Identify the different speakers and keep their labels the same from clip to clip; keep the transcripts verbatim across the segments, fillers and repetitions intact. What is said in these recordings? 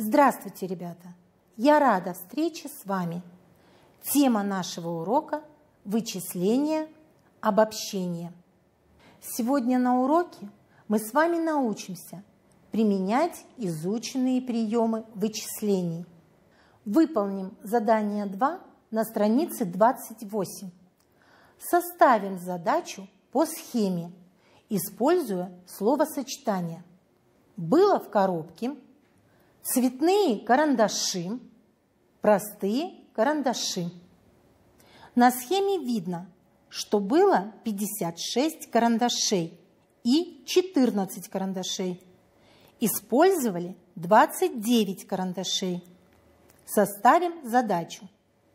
Speaker 1: Здравствуйте, ребята! Я рада встрече с вами. Тема нашего урока – вычисление, обобщение. Сегодня на уроке мы с вами научимся применять изученные приемы вычислений. Выполним задание два на странице двадцать восемь. Составим задачу по схеме, используя словосочетание. Было в коробке, цветные карандаши, простые карандаши. На схеме видно, что было пятьдесят шесть карандашей и четырнадцать карандашей. Использовали двадцать девять карандашей. Составим задачу.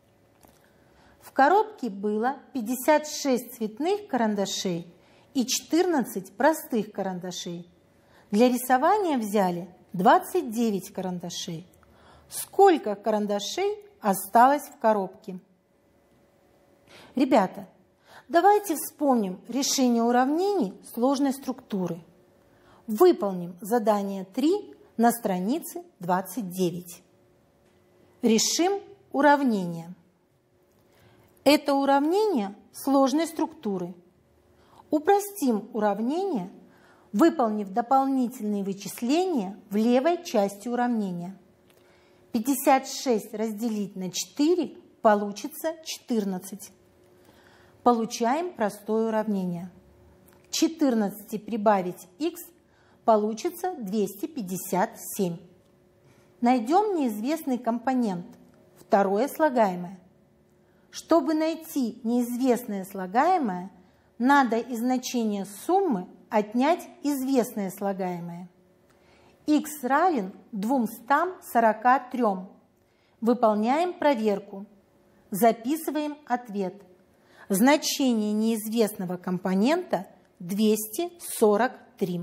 Speaker 1: В коробке было пятьдесят шесть цветных карандашей и четырнадцать простых карандашей. Для рисования взяли двадцать девять карандашей. Сколько карандашей осталось в коробке? Ребята, давайте вспомним решение уравнений сложной структуры. Выполним задание три на странице двадцать девять. Решим уравнение. Это уравнение сложной структуры. Упростим уравнение, выполнив дополнительные вычисления в левой части уравнения. пятьдесят шесть разделить на четыре получится четырнадцать. Получаем простое уравнение. К четырнадцати прибавить х получится двести пятьдесят семь. Найдем неизвестный компонент, второе слагаемое. Чтобы найти неизвестное слагаемое, надо из значения суммы отнять известное слагаемое. Х равен двумстам сорока трём. Выполняем проверку. Записываем ответ. Значение неизвестного компонента двести сорок три.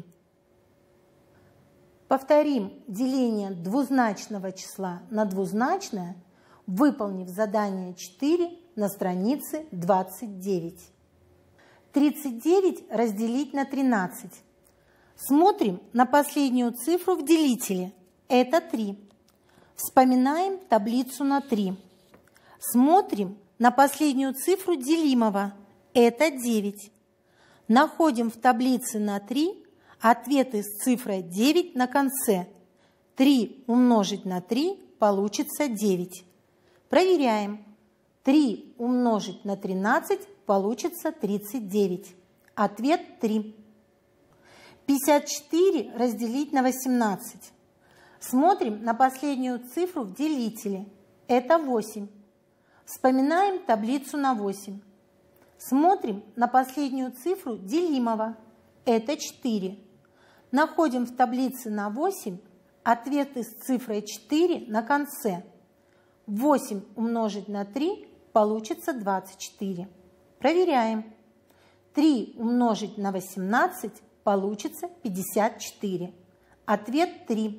Speaker 1: Повторим деление двузначного числа на двузначное, выполнив задание четыре на странице двадцать девять. тридцать девять разделить на тринадцать. Смотрим на последнюю цифру в делителе. Это три. Вспоминаем таблицу на три. Смотрим на последнюю цифру делимого. Это девять. Находим в таблице на три ответы с цифрой девять на конце. три умножить на три получится девять. Проверяем. три умножить на тринадцать получится тридцать девять. Ответ три. пятьдесят четыре разделить на восемнадцать. Смотрим на последнюю цифру в делителе. Это восемь. Вспоминаем таблицу на восемь. Смотрим на последнюю цифру делимого. Это четыре. Находим в таблице на восемь ответы с цифрой четыре на конце. восемь умножить на три получится двадцать четыре. Проверяем. три умножить на восемнадцать получится пятьдесят четыре. Ответ три.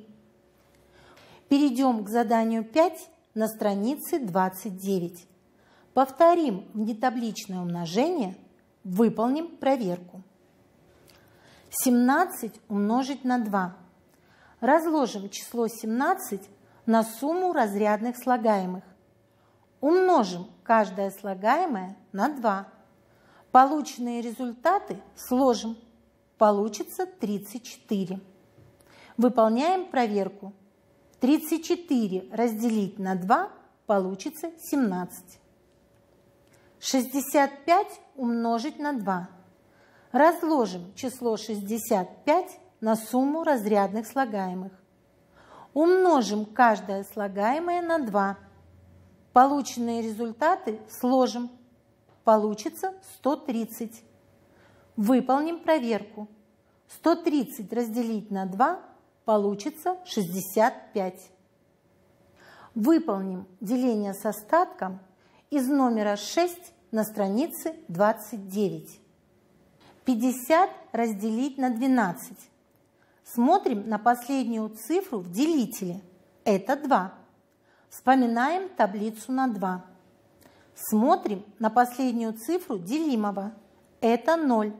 Speaker 1: Перейдем к заданию пять на странице двадцать девять. Повторим внетабличное умножение, выполним проверку. семнадцать умножить на два. Разложим число семнадцать на сумму разрядных слагаемых. Умножим каждое слагаемое на два. Полученные результаты сложим. Получится тридцать четыре. Выполняем проверку. тридцать четыре разделить на два получится семнадцать. шестьдесят пять умножить на два. Разложим число шестьдесят пять на сумму разрядных слагаемых. Умножим каждое слагаемое на два. Полученные результаты сложим. Получится сто тридцать. Выполним проверку. сто тридцать разделить на два получится шестьдесят пять. Выполним деление с остатком из номера шесть на странице двадцать девять. пятьдесят разделить на двенадцать. Смотрим на последнюю цифру в делителе. Это два. Вспоминаем таблицу на два. Смотрим на последнюю цифру делимого. Это ноль.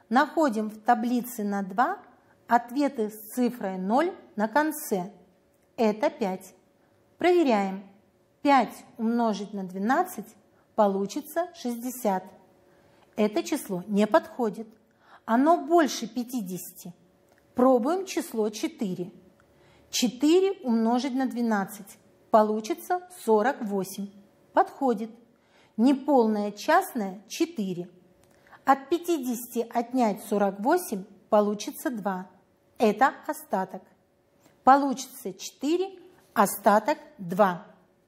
Speaker 1: Находим в таблице на два ответы с цифрой ноль на конце. Это пять. Проверяем. пять умножить на двенадцать получится шестьдесят. Это число не подходит. Оно больше пятидесяти. Пробуем число четыре. четыре умножить на двенадцать получится сорок восемь. Подходит. Неполное частное четыре. От пятидесяти отнять сорок восемь получится два. Это остаток. Получится четыре, остаток два.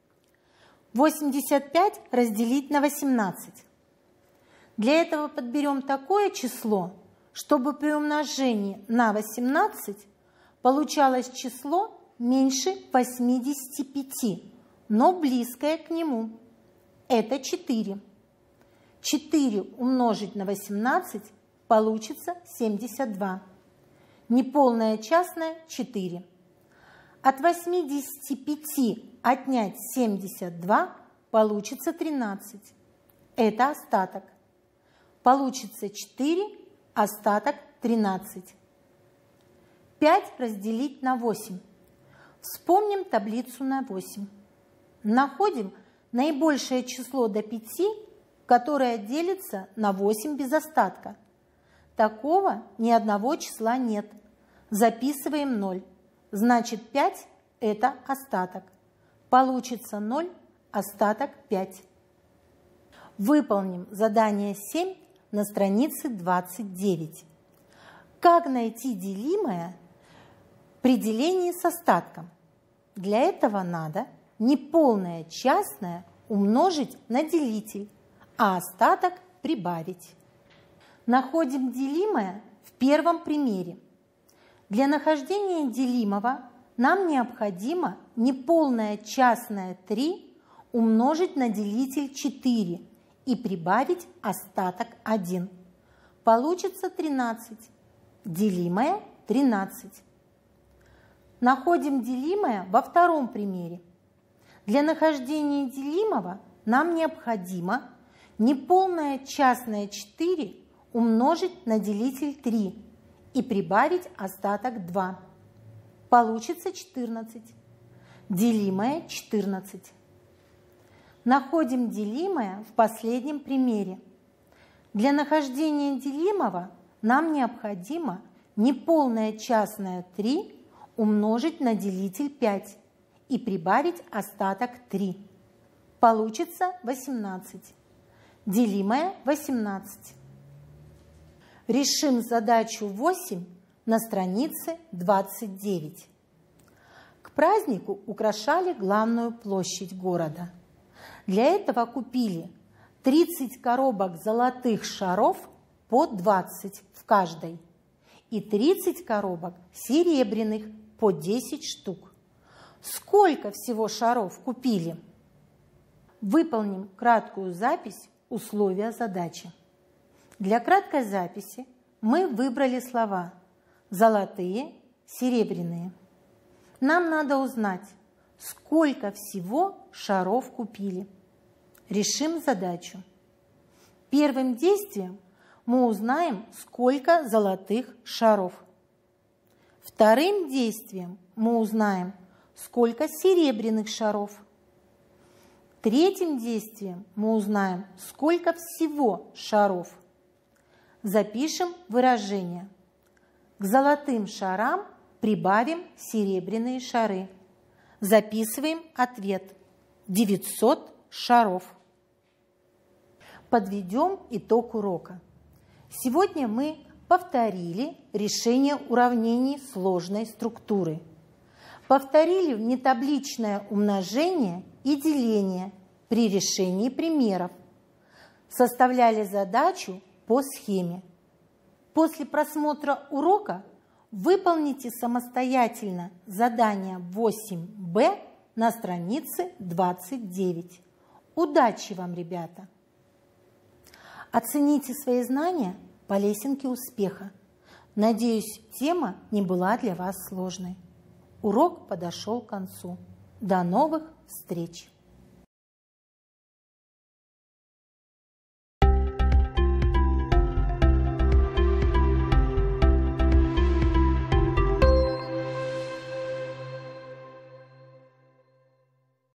Speaker 1: восемьдесят пять разделить на восемнадцать. Для этого подберем такое число, чтобы при умножении на восемнадцать получалось число меньше восьмидесяти пяти, но близкое к нему. Это четыре. четыре умножить на восемнадцать получится семьдесят два. Неполное частное четыре. От восьмидесяти пяти отнять семьдесят два получится тринадцать. Это остаток. Получится четыре, остаток тринадцать. пять разделить на восемь. Вспомним таблицу на восемь. Находим наибольшее число до пяти, которое делится на восемь без остатка. Такого ни одного числа нет. Записываем ноль. Значит, пять – это остаток. Получится ноль, остаток пять. Выполним задание семь на странице двадцать девять. Как найти делимое при делении с остатком? Для этого надо неполное частное умножить на делитель, а остаток прибавить. Находим делимое в первом примере. Для нахождения делимого нам необходимо неполное частное три умножить на делитель четыре и прибавить остаток один. Получится тринадцать. Делимое тринадцать. Находим делимое во втором примере. Для нахождения делимого нам необходимо неполное частное четыре умножить на делитель три и прибавить остаток два. Получится четырнадцать. Делимое четырнадцать. Находим делимое в последнем примере. Для нахождения делимого нам необходимо неполное частное три умножить на делитель пять и прибавить остаток три. Получится восемнадцать. Делимое восемнадцать. Решим задачу восемь на странице двадцать девять. К празднику украшали главную площадь города. Для этого купили тридцать коробок золотых шаров по двадцать в каждой и тридцать коробок серебряных по десять штук. Сколько всего шаров купили? Выполним краткую запись условия задачи. Для краткой записи мы выбрали слова «золотые», «серебряные». Нам надо узнать, сколько всего шаров купили. Решим задачу. Первым действием мы узнаем, сколько золотых шаров. Вторым действием мы узнаем, сколько серебряных шаров. Третьим действием мы узнаем, сколько всего шаров. Запишем выражение. К золотым шарам прибавим серебряные шары. Записываем ответ. девятьсот шаров. Подведем итог урока. Сегодня мы повторили решение уравнений сложной структуры. Повторили внетабличное умножение и деление при решении примеров. Составляли задачу по схеме. После просмотра урока выполните самостоятельно задание восемь бэ на странице двадцать девять. Удачи вам, ребята! Оцените свои знания по лесенке успеха. Надеюсь, тема не была для вас сложной. Урок подошел к концу. До новых встреч!